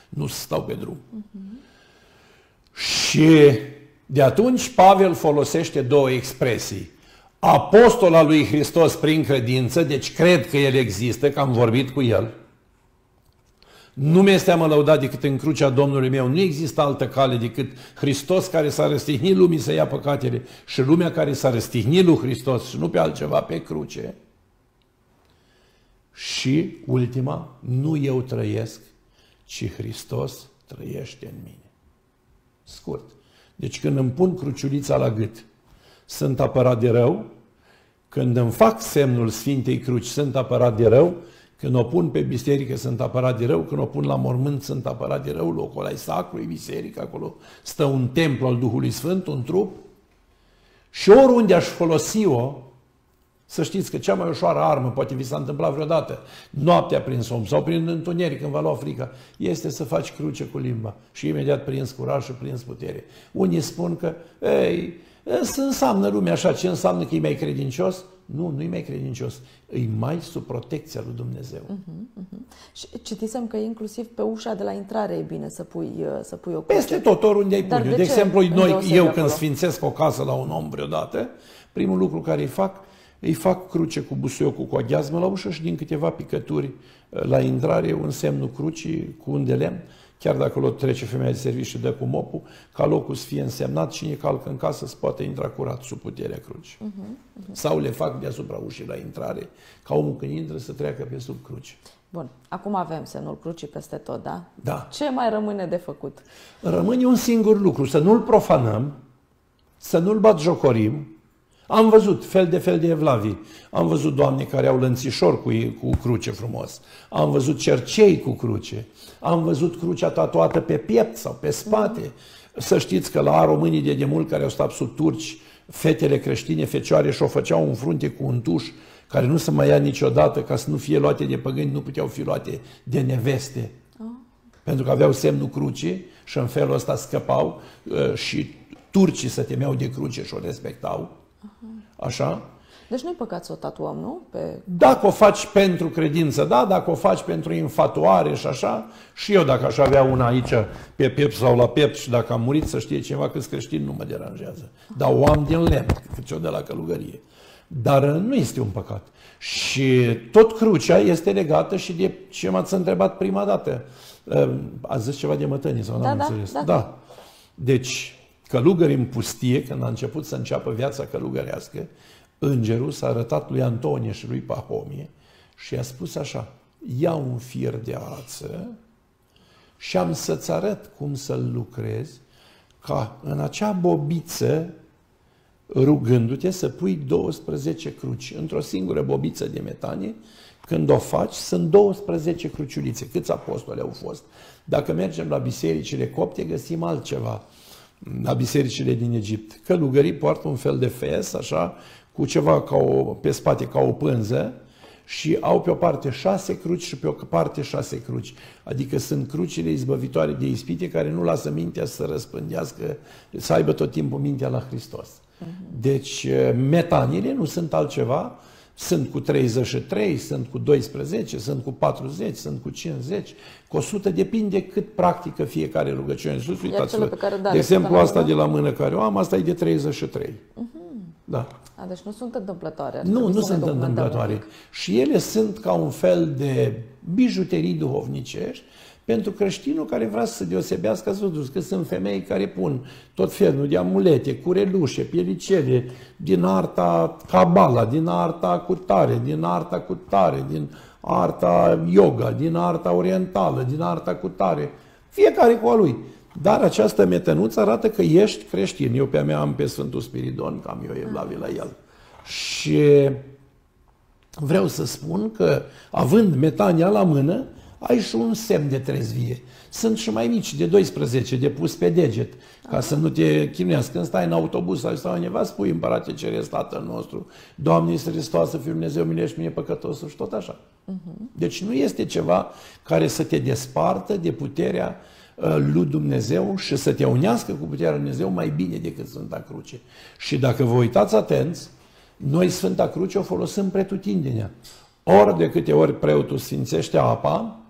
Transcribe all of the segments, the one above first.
nu stau pe drum. Și de atunci Pavel folosește două expresii. Apostol al lui Hristos prin credință, deci cred că El există, că am vorbit cu El. Nu mi-este a mă lăuda decât în crucea Domnului meu. Nu există altă cale decât Hristos care s-a răstignit lumii să ia păcatele și lumea care s-a răstignit lui Hristos și nu pe altceva, pe cruce. Și ultima, nu eu trăiesc, ci Hristos trăiește în mine. Scurt. Deci când îmi pun cruciulița la gât, sunt apărat de rău. Când îmi fac semnul Sfintei Cruci, sunt apărat de rău. Când o pun pe biserică, sunt apărat de rău. Când o pun la mormânt, sunt apărat de rău. Locul ăla e sacru, e biserică, acolo stă un templu al Duhului Sfânt, un trup. Și oriunde aș folosi-o, să știți că cea mai ușoară armă, poate vi s-a întâmplat vreodată, noaptea prin somn sau prin întuneric, când va lua frica, este să faci cruce cu limba și imediat prins curaj și prins putere. Unii spun că, înseamnă lumea așa, ce înseamnă că e mai credincios? Nu, nu e mai credincios, e mai sub protecția lui Dumnezeu. Și citisem că inclusiv pe ușa de la intrare e bine să pui o cruce. Peste tot, oriunde ai pune. De exemplu, eu când sfințesc o casă la un om vreodată, primul lucru care îi fac cruce cu busuiocul, cu aghiazmă la ușă și din câteva picături la intrare un semnul crucii cu un de lemn, chiar dacă o trece femeia de serviciu și dă cu mopul, ca locul să fie însemnat, cine calcă în casă să poate intra curat sub puterea crucii. Sau le fac deasupra ușii la intrare, ca omul când intră să treacă pe sub cruce. Bun, acum avem semnul crucii peste tot, da? Da. Ce mai rămâne de făcut? Rămâne un singur lucru, să nu-l profanăm, să nu-l batjocorim. Am văzut fel de evlavii. Am văzut doamne care au lănțișor cu cruce frumos. Am văzut cercei cu cruce. Am văzut crucea tatuată pe piept sau pe spate. Să știți că la românii de demult care au stat sub turci, fetele creștine, fecioare, și-o făceau în frunte cu un tuș care nu se mai ia niciodată, ca să nu fie luate de păgâni, nu puteau fi luate de neveste. Pentru că aveau semnul crucii și în felul ăsta scăpau și turcii se temeau de cruce și o respectau. Așa? Deci nu-i păcat să o tatuăm, nu? Dacă o faci pentru credință, da, dacă o faci pentru infatuare și așa, și eu dacă aș avea una aici pe piept sau la piept și dacă am murit, să știe cineva că-s creștin, nu mă deranjează. Dar o am din lemn, cât o de la călugărie. Dar nu este un păcat. Și tot crucea este legată și de ce m-ați întrebat prima dată. Ați zis ceva de mătănii sau n-am înțeles? Da. Deci, călugări în pustie, când a început să înceapă viața călugărească, îngerul s-a arătat lui Antonie și lui Pahomie și i-a spus așa: ia un fir de ață și am să-ți arăt cum să-l lucrezi, ca în acea bobiță, rugându-te, să pui 12 cruci. Într-o singură bobiță de metanie, când o faci, sunt 12 cruciulițe. Câți apostoli au fost? Dacă mergem la bisericile copte, găsim altceva. La bisericile din Egipt, călugării poartă un fel de fes, așa, cu ceva pe spate ca o pânză și au pe o parte 6 cruci și pe o parte 6 cruci. Adică sunt crucile izbăvitoare de ispite care nu lasă mintea să răspândească, să aibă tot timpul mintea la Hristos. Deci metaniile nu sunt altceva, sunt cu 33, sunt cu 12, sunt cu 40, sunt cu 50, cu 100, depinde cât practică fiecare rugăciune. Uitați-vă, de exemplu, asta de la mână care o am, asta e de 33. Da. Deci nu sunt întâmplătoare. Nu sunt întâmplătoare. Și ele sunt ca un fel de bijuterii duhovnicești pentru creștinul care vrea să se deosebească. Ați văzut că sunt femei care pun tot felul de amulete, curelușe, pielicele, din arta cabala, din arta cutare, din arta cutare, din arta yoga, din arta orientală, din arta cutare. Fiecare cu a lui. Dar această metănuță arată că ești creștin. Eu pe a mea am pe Sfântul Spiridon, că am eu evlavie la el. Și vreau să spun că, având metania la mână, ai și un semn de trezvie. Sunt și mai mici, de 12, de pus pe deget, ca să nu te chinuiască. Când stai în autobuz sau stai undeva, spui: Împărate Ceresc, Tatăl nostru, Doamne Iisus Hristos, Fiul Dumnezeu, milește mine păcătosul, și tot așa. Deci nu este ceva care să te despartă de puterea lui Dumnezeu și să te unească cu puterea lui Dumnezeu mai bine decât Sfânta Cruce. Și dacă vă uitați atenți, noi Sfânta Cruce o folosim pretutindenea. Ori de câte ori preotul sfințește apa,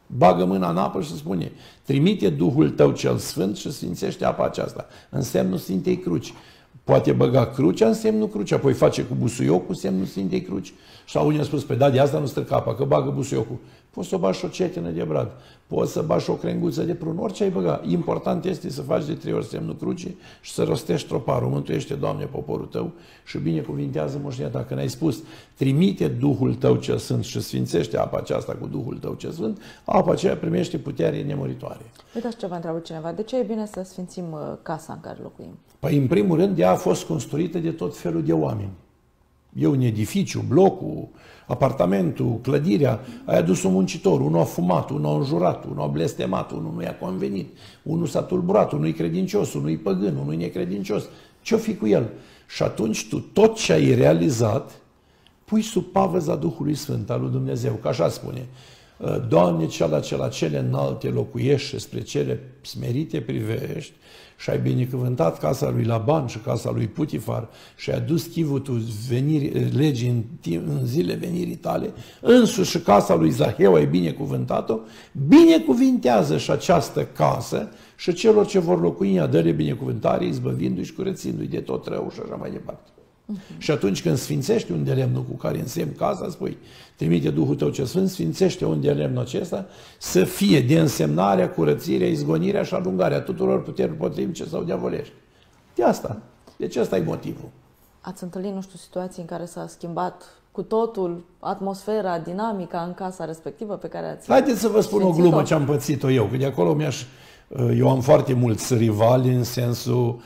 Bagă mâna în apă și spune: trimite Duhul tău cel sfânt și sfințește apa aceasta, în semnul Sfintei Cruci. Poate băga crucea în semnul cruci, apoi face cu busuiocul semnul Sfintei Cruci. Și unii au spus: pe da, de asta nu strică apa, că bagă busuiocul. Poți să bagi o cetină de brad, poți să bagi o crenguță de prun, orice ai băga. Important este să faci de 3 ori semnul crucii și să rostești troparul. Mântuiește, Doamne, poporul tău și binecuvintează moștenia ta. Când ai spus: trimite Duhul tău cel sfânt și sfințește apa aceasta cu Duhul tău cel sfânt, apa aceea primește putere nemuritoare. Uitați ce vă întreabă cineva. De ce e bine să sfințim casa în care locuim? Păi, în primul rând, ea a fost construită de tot felul de oameni. E un edificiu, blocul, apartamentul, clădirea, ai adus un muncitor, unul a fumat, unul a înjurat, unul a blestemat, unul nu i-a convenit, unul s-a tulburat, unul e credincios, unul e păgân, unul e necredincios. Ce-o fi cu el? Și atunci tu tot ce ai realizat pui sub pavăza Duhului Sfânt al lui Dumnezeu, că așa spune: Doamne, cele înalte locuiești și spre cele smerite privești, și ai binecuvântat casa lui Laban și casa lui Putifar și ai adus chivutul legii în zile venirii tale, însuși și casa lui Zaheu ai binecuvântat-o, binecuvintează și această casă și celor ce vor locui în ea, dă-le binecuvântare, izbăvindu-i și curățindu-i de tot rău și așa mai departe. Și atunci când sfințești un de lemnul cu care însemn casa, spui: trimite Duhul tău cel sfânt, sfințește un de lemnul acesta să fie de însemnarea, curățirea, izgonirea și alungarea tuturor puterilor potrivnice sau diavolești. De asta. Deci ăsta e motivul. Ați întâlnit, nu știu, situații în care s-a schimbat cu totul atmosfera, dinamica în casa respectivă pe care ați Haideți să vă spun o glumă ce am pățit-o eu, că de acolo eu am foarte mulți rivali în sensul...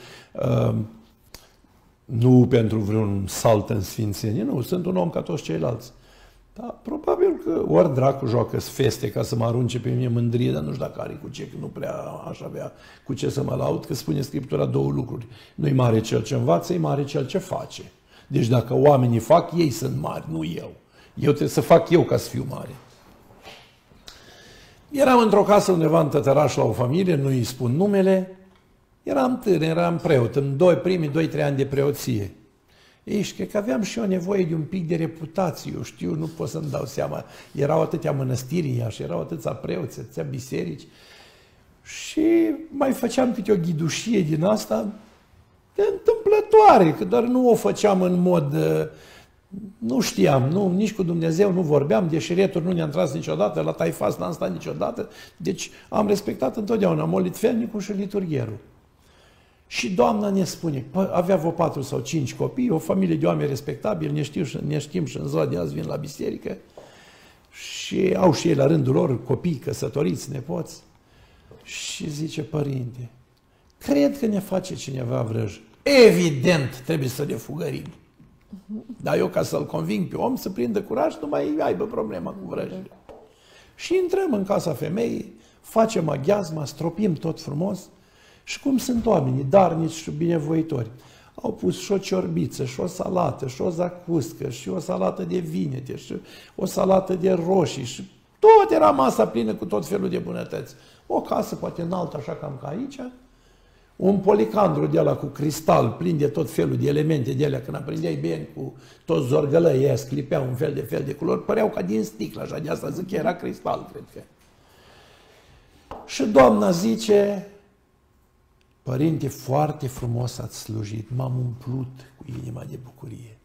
nu pentru vreun salt în sfințenie, nu, sunt un om ca toți ceilalți. Dar probabil că ori dracu joacă feste ca să mă arunce pe mine mândrie, dar nu știu dacă are cu ce, că nu prea aș avea cu ce să mă laud, că spune Scriptura 2 lucruri. Nu-i mare cel ce învață, e mare cel ce face. Deci dacă oamenii fac, ei sunt mari, nu eu. Eu trebuie să fac eu ca să fiu mare. Eram într-o casă undeva în Tătăraș la o familie, nu îi spun numele. Eram tânăr, eram preot, în primii 2-3 ani de preoție. Ei, și cred că aveam și eu nevoie de un pic de reputație, eu știu, nu pot să-mi dau seama. Erau atâtea mănăstiri în Iași, erau atâția preoți, atâția biserici. Și mai făceam câte o ghidușie din asta, de întâmplătoare, că doar nu o făceam în mod... Nu știam, nici cu Dumnezeu nu vorbeam, de șireturi nu ne-am tras niciodată, la taifas n-am stat niciodată, deci am respectat întotdeauna molitfelnicul și liturghierul. Și doamna ne spune, avea vreo 4 sau 5 copii, o familie de oameni respectabili, ne știm și în ziua de azi vin la biserică și au și ei la rândul lor copii căsătoriți, nepoți. Și zice: părinte, cred că ne face cineva vrăj. Evident, trebuie să le fugărim. Dar eu, ca să-l conving pe om să prindă curaj, nu mai aibă problema cu vrăjile. Și intrăm în casa femeii, facem aghiazma, stropim tot frumos. Și cum sunt oamenii, darnici și binevoitori. Au pus și o ciorbiță, și o salată, și o zacuscă, și o salată de vinete, și o salată de roșii, și tot era masa plină cu tot felul de bunătăți. O casă poate înaltă, așa cam ca aici, un policandru de ăla cu cristal plin de tot felul de elemente de alea, când aprindeai bine cu toți zorgălăii ăia, sclipeau un fel de culori, păreau ca din sticlă, așa, de asta zic că era cristal, cred că. Și doamna zice: părinte, foarte frumos ați slujit, m-am umplut cu inima de bucurie.